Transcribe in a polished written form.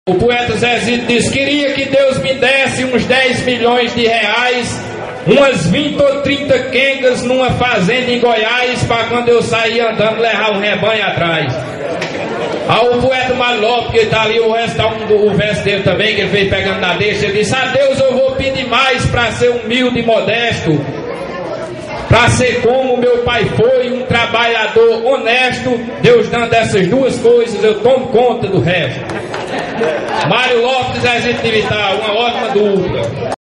O poeta Zezito diz: queria que Deus me desse uns 10 milhões de reais, umas 20 ou 30 quengas numa fazenda em Goiás, para quando eu sair andando levar um rebanho atrás. O poeta Mário Lopes, que está ali, o verso dele também, que ele veio pegando na deixa, ele disse: a Deus eu vou pedir mais para ser humilde e modesto, para ser como meu pai foi, um trabalhador honesto. Deus dando essas duas coisas, eu tomo conta do resto. Mário Lopes, Zezito de Vital, uma ótima dupla.